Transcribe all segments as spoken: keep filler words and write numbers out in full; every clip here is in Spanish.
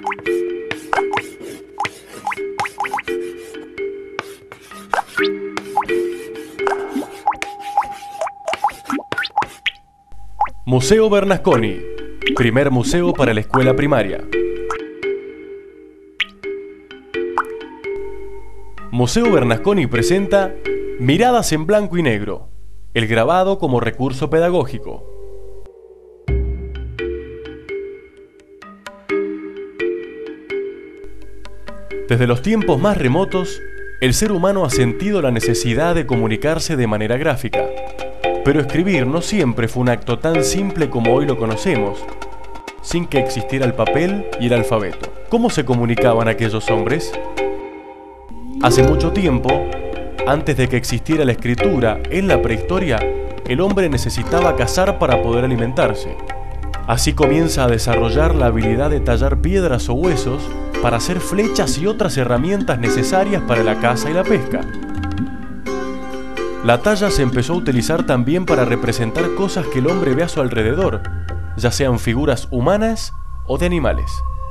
Museo Bernasconi, primer museo para la escuela primaria. Museo Bernasconi presenta Miradas en blanco y negro, el grabado como recurso pedagógico. Desde los tiempos más remotos, el ser humano ha sentido la necesidad de comunicarse de manera gráfica. Pero escribir no siempre fue un acto tan simple como hoy lo conocemos, sin que existiera el papel y el alfabeto. ¿Cómo se comunicaban aquellos hombres? Hace mucho tiempo, antes de que existiera la escritura en la prehistoria, el hombre necesitaba cazar para poder alimentarse. Así comienza a desarrollar la habilidad de tallar piedras o huesos para hacer flechas y otras herramientas necesarias para la caza y la pesca. La talla se empezó a utilizar también para representar cosas que el hombre ve a su alrededor, ya sean figuras humanas o de animales.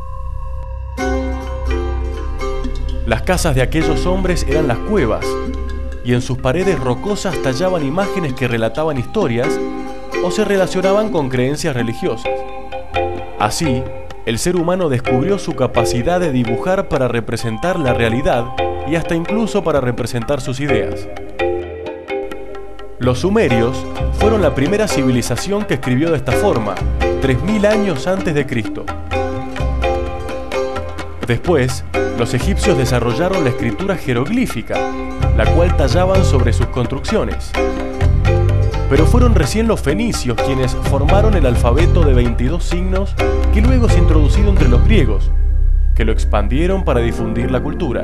Las casas de aquellos hombres eran las cuevas, y en sus paredes rocosas tallaban imágenes que relataban historias o se relacionaban con creencias religiosas. Así, el ser humano descubrió su capacidad de dibujar para representar la realidad y hasta incluso para representar sus ideas. Los sumerios fueron la primera civilización que escribió de esta forma, tres mil años antes de Cristo. Después, los egipcios desarrollaron la escritura jeroglífica, la cual tallaban sobre sus construcciones. Pero fueron recién los fenicios quienes formaron el alfabeto de veintidós signos que luego se introducido entre los griegos, que lo expandieron para difundir la cultura.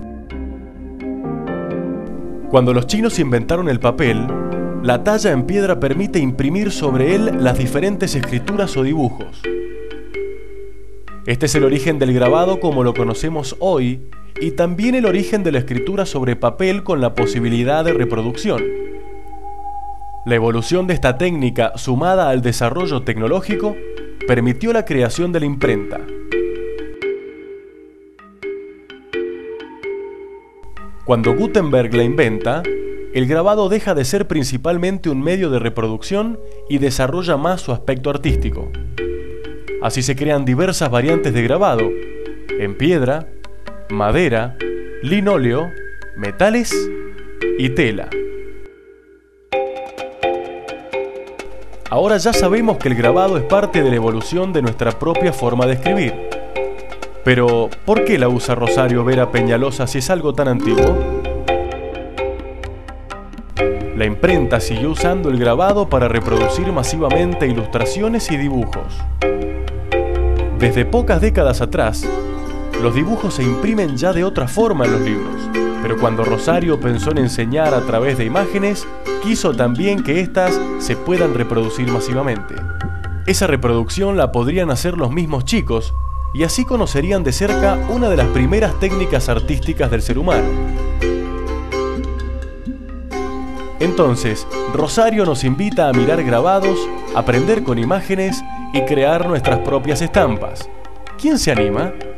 Cuando los chinos inventaron el papel, la talla en piedra permite imprimir sobre él las diferentes escrituras o dibujos. Este es el origen del grabado como lo conocemos hoy y también el origen de la escritura sobre papel con la posibilidad de reproducción. La evolución de esta técnica, sumada al desarrollo tecnológico, permitió la creación de la imprenta. Cuando Gutenberg la inventa, el grabado deja de ser principalmente un medio de reproducción y desarrolla más su aspecto artístico. Así se crean diversas variantes de grabado, en piedra, madera, linóleo, metales y tela. Ahora ya sabemos que el grabado es parte de la evolución de nuestra propia forma de escribir. Pero, ¿por qué la usa Rosario Vera Peñalosa si es algo tan antiguo? La imprenta siguió usando el grabado para reproducir masivamente ilustraciones y dibujos. Desde pocas décadas atrás, los dibujos se imprimen ya de otra forma en los libros, pero cuando Rosario pensó en enseñar a través de imágenes, quiso también que éstas se puedan reproducir masivamente. Esa reproducción la podrían hacer los mismos chicos, y así conocerían de cerca una de las primeras técnicas artísticas del ser humano. Entonces, Rosario nos invita a mirar grabados, aprender con imágenes y crear nuestras propias estampas. ¿Quién se anima?